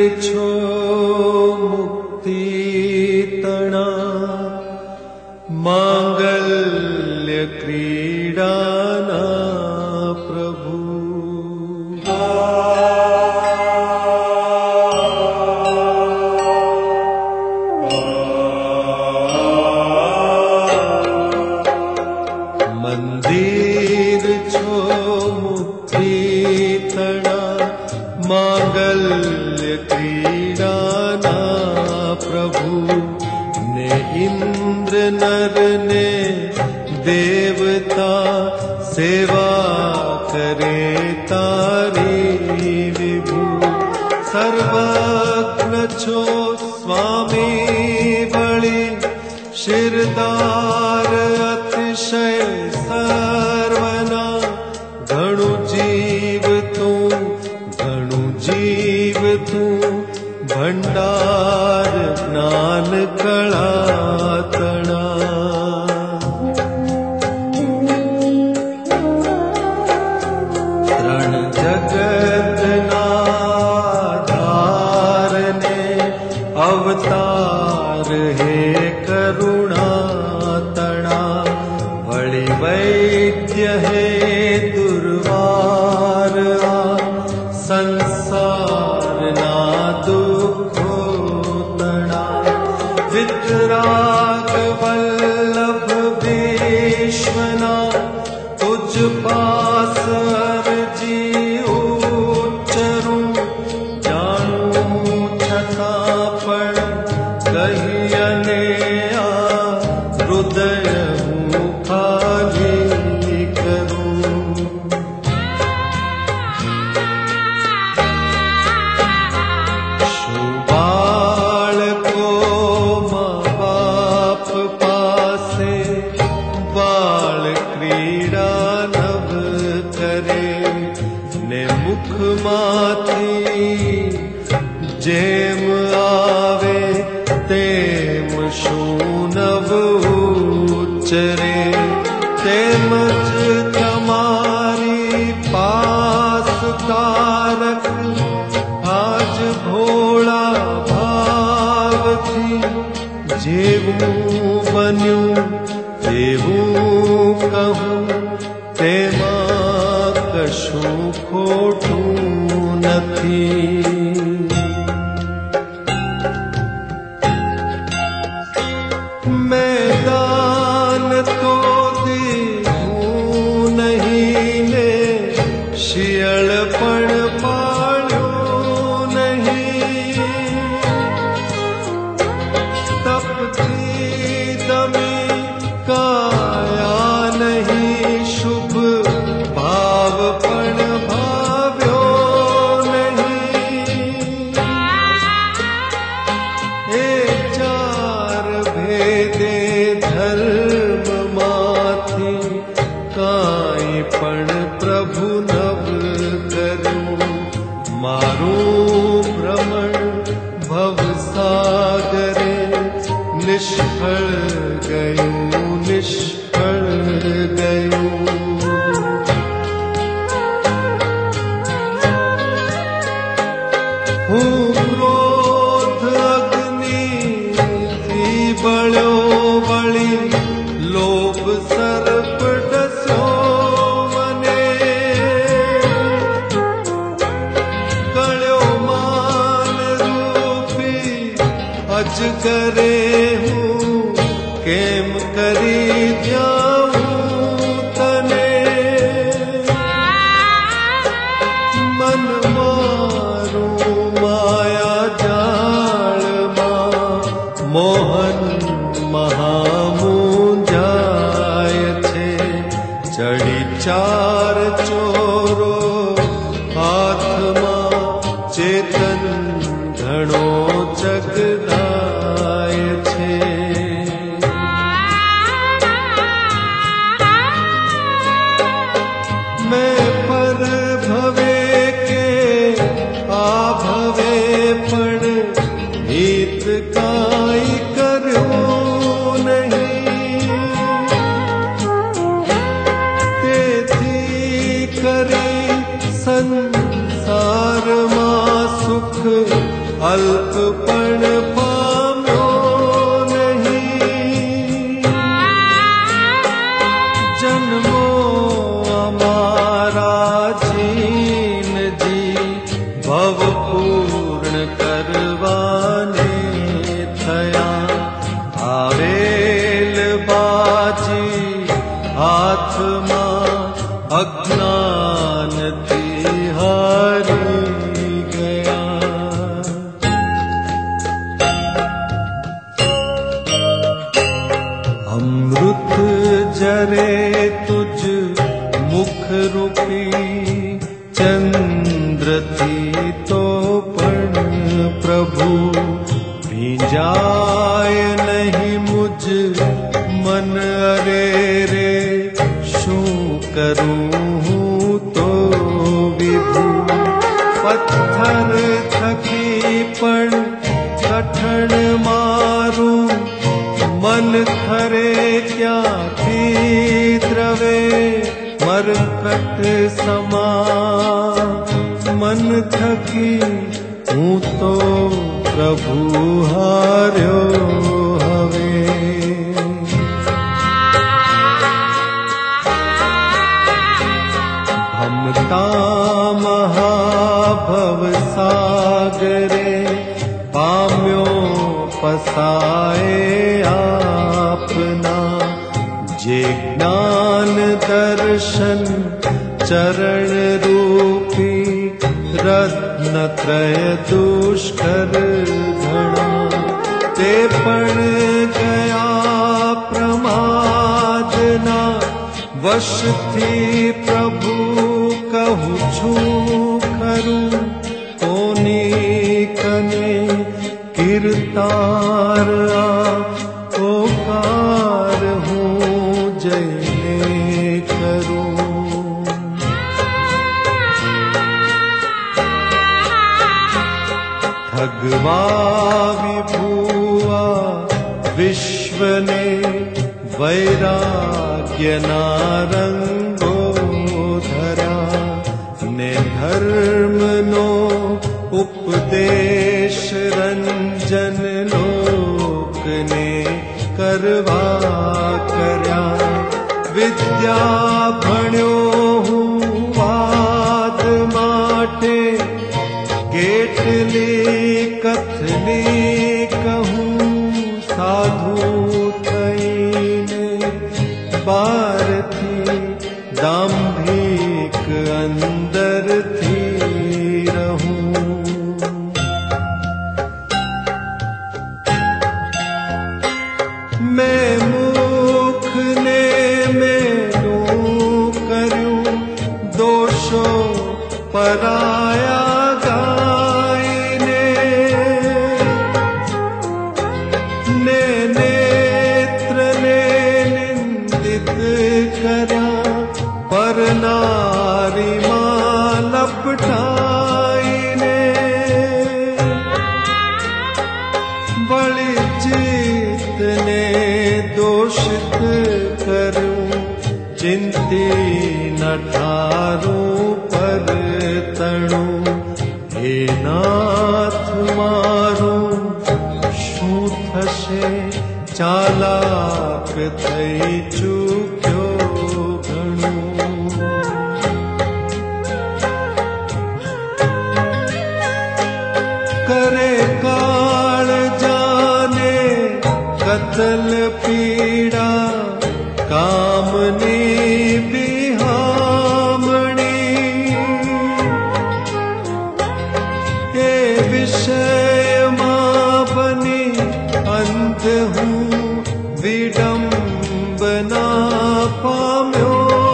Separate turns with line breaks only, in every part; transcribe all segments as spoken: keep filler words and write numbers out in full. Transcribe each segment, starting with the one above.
छो मुक्ति तणा मांगल्य क्रीडाना प्रभु। मंदिर छो मुक्ति तणा मांगल्य क्रीडाना प्रभु। ने इंद्र नर ने देवता सेवा करे तारी विभु। सर्वज्ञ छो स्वामी बलि शिरदार अतिशय सर्वना। घणु जीव तू घणु जीव तू भंडार ज्ञान कला तणा। रण जगत नाधार ने अवतार हे करुणा तणा। बड़ि वैद्य है दुर्वार संसार ना दुखो तणा। वितराग वल्लभ विश्वना तुझ पास अर्जी उच्चरूं। जानू छता पण कहियने आ हृदय हूँ खाली करूं। शुबाल को माँ बाप पासे बाल क्रीड़ा नव करे। ने मुख माथी जेम आवे तेम शूनव उच्चरे। तेमज तमारी पास तारक आज भोला भाव थी। जेवूं बन्यूं तेवूं कहूं तेमा कशुं खोटूं नथी। मैदान तो देहूं नहीं ने शियलपण पाळ्यो नहीं। तपती दमी काया नहीं शुभ भावपण भाव्यो नहीं। ए चार भेदे धर्म माथी काई पण प्रभु नव करूं। मारूं भ्रमण भव सागरे निष्फल गयूं निष्फल गयूं। हूँ क्रोध अग्नि थी बळ्यो वळी लोभ सर्प डस्यो मने। गळ्यो मान रूपी अजगरे हूँ केम करी द्याऊं तने। मन मारूं माया जाल मां मोहन महामुंजाय छे। चढ़ी चार चोरो हाथ मां चेतन घणो जगदाय छे। मैं पर भवे के आ भवे पण हित काई कर्यो नहीं। तेथी करी संसार मां सुख अल्पपण पाम्यो नहीं। जन्मो अमारा जीन जी भव पूर्ण करवाने थया। आवेल बाजी हाथमा अज्ञान थी हारी गया। अमृत जरे तुझ मुख रूपी चंद्र थी तो पण प्रभु भींजाय नहीं मुझ मन। अरे रे शू करूं तो विभु। पत्थर थकी पण कठण मारूं मन खरे क्या थी द्रवे। मरकट समा मन थकी हूँ तो प्रभु हार्यो हवे। भमता महाभव सागरे पाम्यो पसाए आपना। जे ज्ञान दर्शन चरण रूपी रत्न त्रय दुष्कर घना। ते पण गया प्रमादना वश थी प्रभु कहूँ छू खरूं। कोनी कने कीर्तार ओकार हूँ जयने करूं। भगवा विभुआ विश्व ने वैराग्य नारंगो धरा। ने धर्म नो उपदेश रंजन लोक ने करवा कर्या। विद्या भण्यो हूँ वाद माटे केटली कथनी कहूँ। साधु थईने बार थी दाम्भिक अंदर थी रहूं। मैं मुख ने मैनू करूं दोषो पराया गायने। ने नेत्र ने निंदित करा पर नारी मां लपटाईने। बड़ी चित ने दोषित करूं चिंती न ठारूं पर तणु। हे नाथ मारूं शू थशे चालाक थई चूक्यो घणुं। करे काल जाने कतल पीड़ा कामनी बिहामणी। के विषय मां बनी अंध हूँ विडम्बना पाम्यो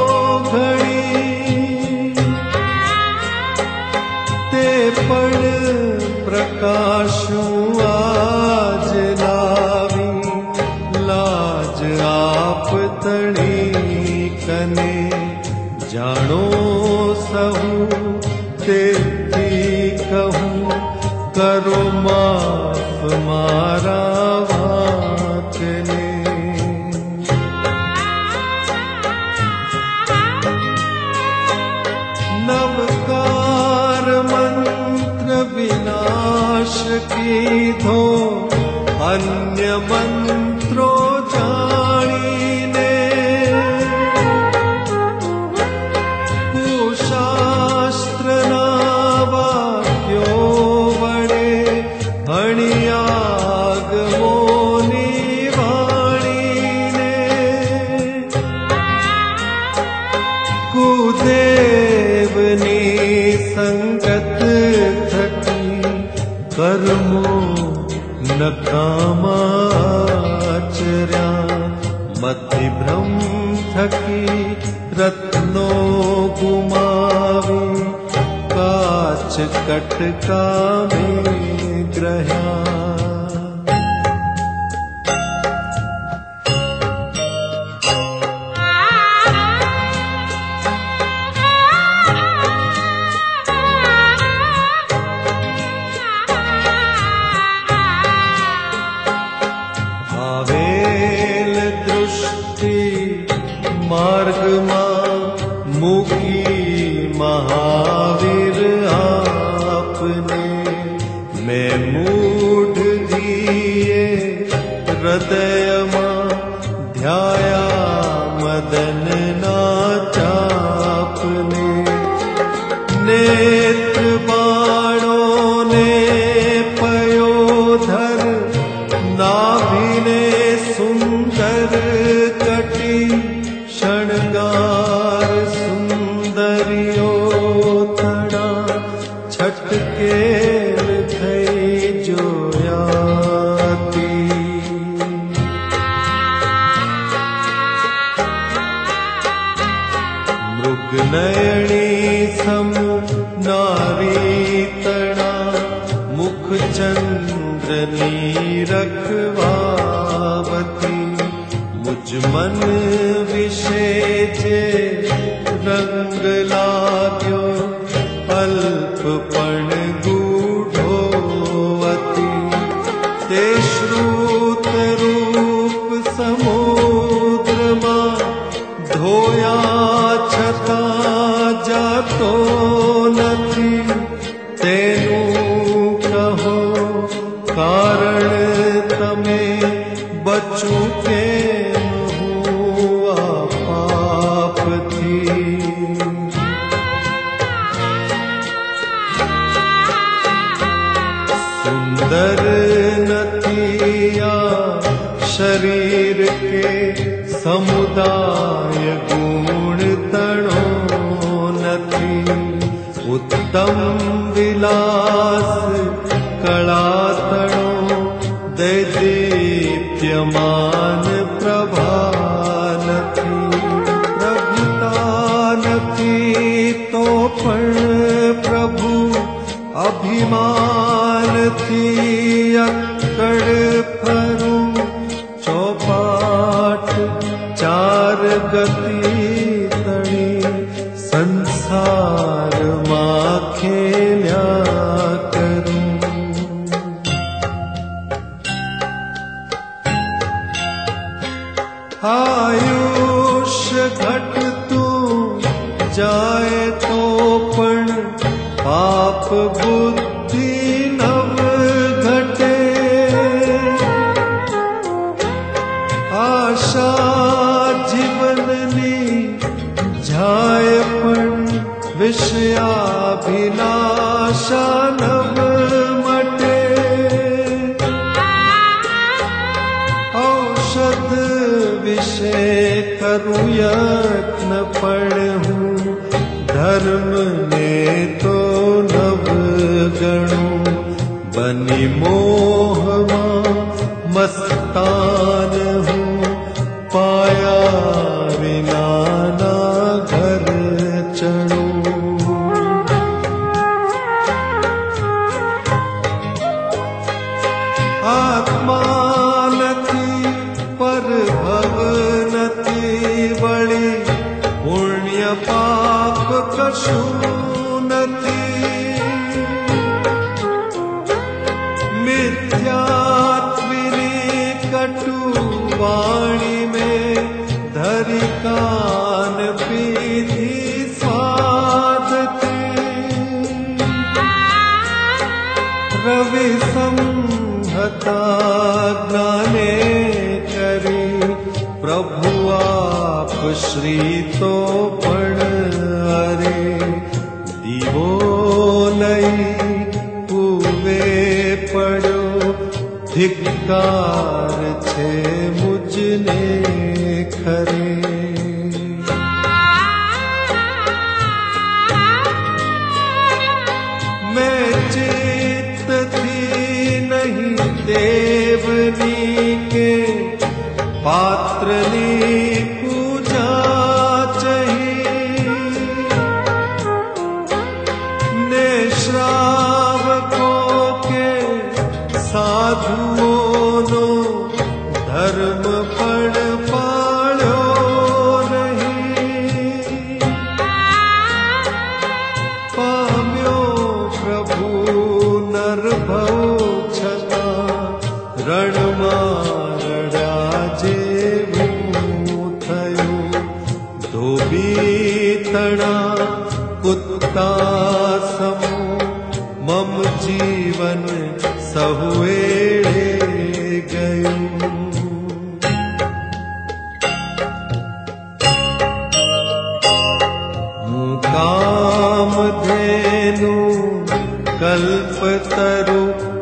घणी। ते पण प्रकाशु आज लावी लाज आप तणी कने। जानो सहू तेती कहूँ करो माफ मारा वाकने। नवकार मंत्र विनाश नाश कीधो अन्य मंत्रो जाणीने, कुशास्त्रना वाक्यो वडे भणियागमोनी वाणीने, कुदेवनी संगत थकी कर्मो नकामाचर्या, मति भ्रम थकी रत्नो गुमावी, काच कटका में ग्रह्या। आवेल दृष्टि मार्ग मां मुकी महावीर आपने, मैं मूढ़ दिए हृदय मां ध्याया मदन नाचापने, नेत्र बाणों ने पयोधर नाभिने सुंदर कटी, शणगार सुंदरियो तड़ा छटकेल थई जोयाती। मृग नयनी सम नारी तड़ा, मुख चंद्रनी रखवावती, मुझ मन विषेजे रंग लाग्यो अल्पपण गूढ़ोवती, ते श्रुत रूप समुद्र मां धोया छता जातो नथी, तेनु कहो कारण तमे बचू के हुआ पाप थी। सुंदर नथिया शरीर के समुदाय गुण तणो नथी, उत्तम विलास कला तणो दैदीप्यमान प्रभा नथी, प्रभुता नथी तो पण प्रभु अभिमान थी, अक्कड़ फरू चौपाट चार गति तणी, संसार मां खेल्या करूं। आयुष्य घटतू जाए तो पण पाप बुद्धि नव घटे, आशा जीवननी जाए पण विषयाभिलाषा नव मटे, औषध विषय करूं यत्न पढ़ूं, धर्म ने तो नव गणूं, बनी मोह मां मस्तान हूँ, पाया विना ना घर चढ़ूं। आत्मा नथी पर भव नथी वड़ी, पुण्य पाप कशु नथी, मिथ्यात्विनी कटु वाणी में धरी कान पीधी स्वाद थी, रवि संहता ज्ञाने करी प्रभु आप श्री तो पण अरे दीवो लई पूवे पड़ो धिक्कार छे मुझने खरे। मैं चित्त थी नहीं देवनी के पात्रनी पूजा चाहिए ने श्रावकों के साधुओं नो धर्म पण पाळ्यो नहीं पाम्यो प्रभु नरभव छता रणमा रड्या जेवुं थयुं धोबी तणा कुत्ता समो मम जीवन सहुएड़े गयुं। हूँ कामधेनु कल्पतरु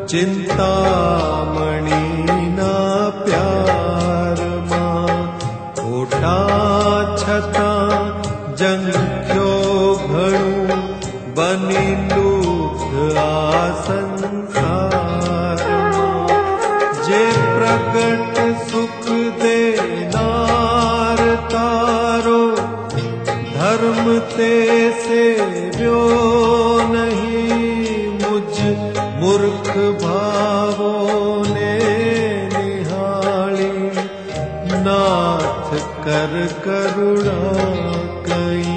चिंतामणि ना प्यार मां खोटा छता जंख्यो घणुं बनी लूठ आ संसार जे प्रगट सुख देनार तारो धर्म ते सेव्यो नहीं मुझ मूर्ख भावों ने निहाली नाथ कर करुणा कई।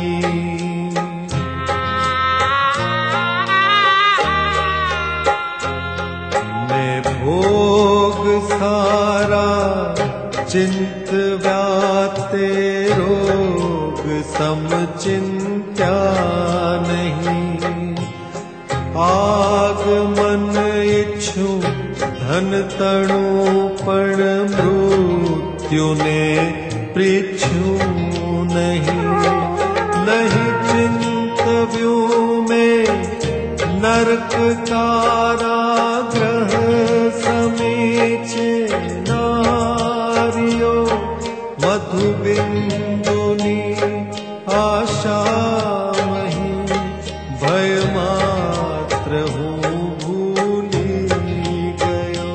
मैं भोग सारा चिंत व्याते रोग समचिंत्या नहीं आगमन इच्छु धन तणु पण मृत्यु ने पृछु नहीं नहीं चिंतव्यू में नरक कारागृह समीचे नारियो मधु बिंदुनी आशा मही भय मात्र हूँ भूली गयो।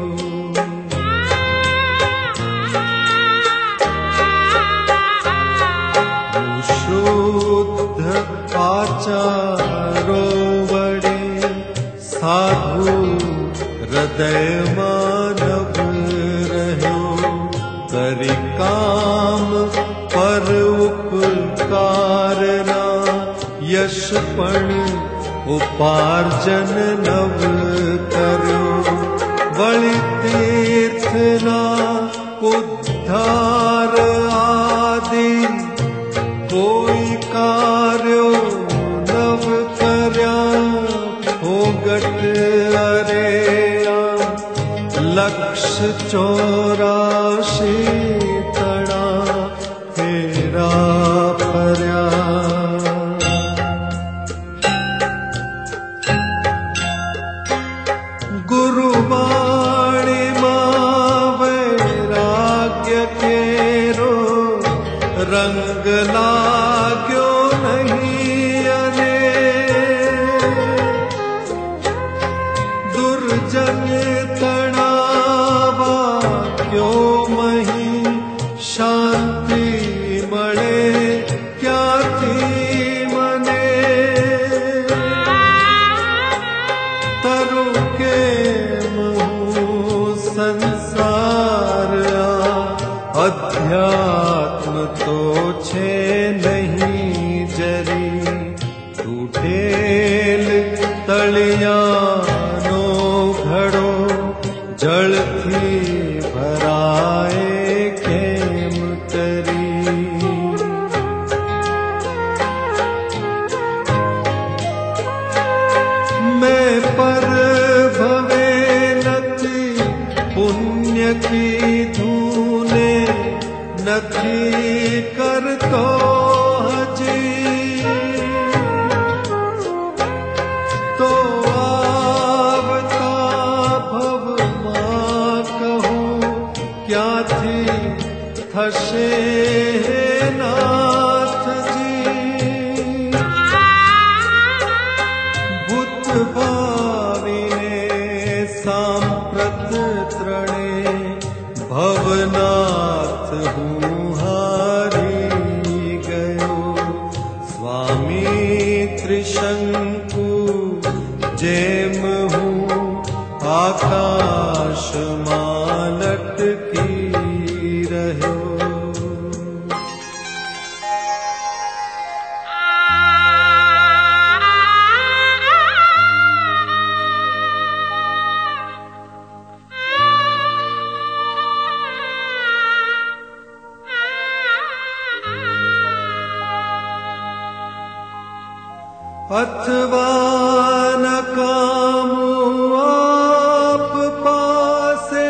हूँ शुद्ध आचारो वडे साधु हृदय मानव रह्यो करी काम पर उपकारना यशपण उपार्जन नव करो बलि तीर्थना उद्धार आदि कोई कार्यो नव कर्या होगट अरे लक्ष्य चौराशी तणा हेरा पर्या। गुरुवाणी मां वैराग्य केरो रंग लाग्यो नहीं अने दुर्जन तणावा क्यों मही शांति मळे क्याथी मने तरु के संसार अध्यात्म तो छे नहीं जरी टूटेल तलियानो घड़ो થશે નાથજી ભૂત ભાવીને સાંપ્રત ત્રણે ભવનાથ હું હારી ગયો સ્વામી ત્રિશંકુ જેમ હું આકાશમાં લટકી રહ્યો अथवा न कामो आप पासे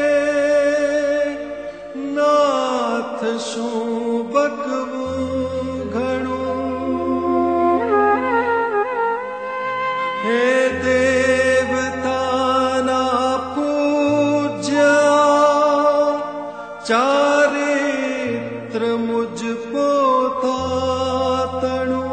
नाथ શું બકવું ઘણું હે દેવતાના પૂજ્યા ચારિત્ર મુજ પોતા તણું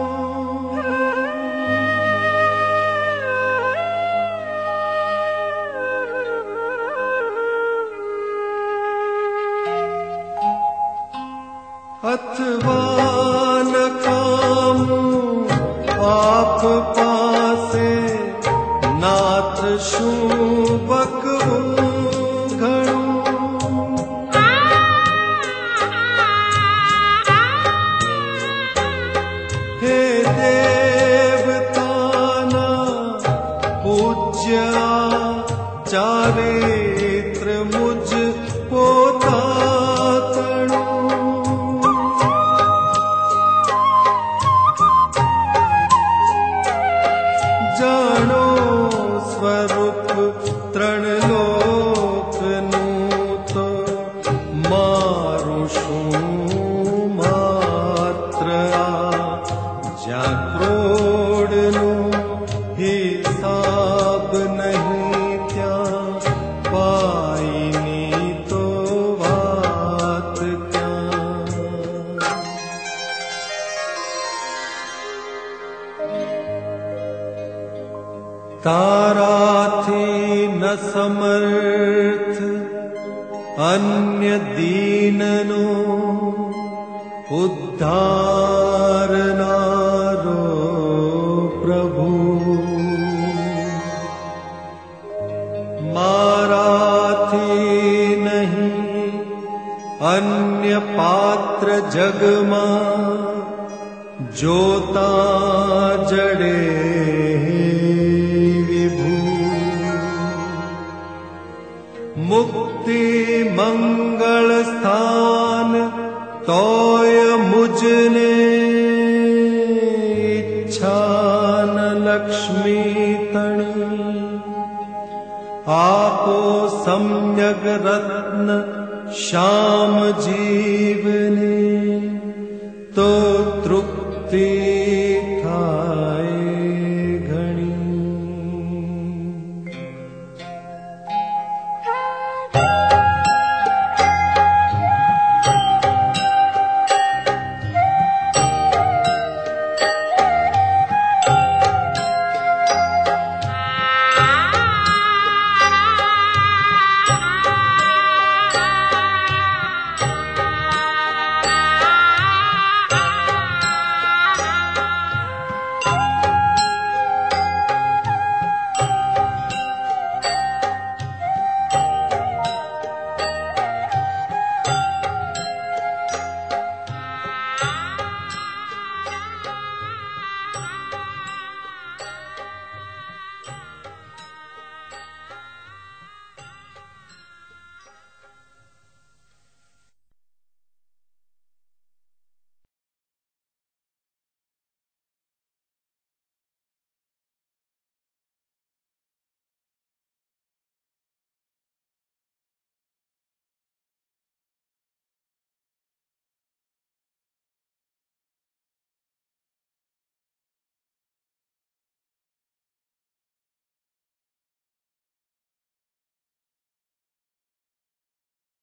अथवा न कामूं आप पासे नाथ શું બકવું ઘણું હે દેવતાના પૂજ્યા ચારિત્ર મુજ પોતા જાણો સ્વરૂપ ત્રણ લોકનું તો મારું શું માત્ર જ્યાં ક્રોડનું હિસાબ નહીં ત્યાં પાઈની તો વાત ક્યાં તારાથી ન સમર્થ અન્ય દીનનો ઉદ્ધારનારો પ્રભુ મારાથી નહીં અન્ય પાત્ર જગમાં જોતા જડે મુક્તિ મંગળ સ્થાન તોય મુજને ઈચ્છાન લક્ષ્મી તણી આપો સમ્યક રત્ન શ્યામ જીવને તો તૃપ્તિ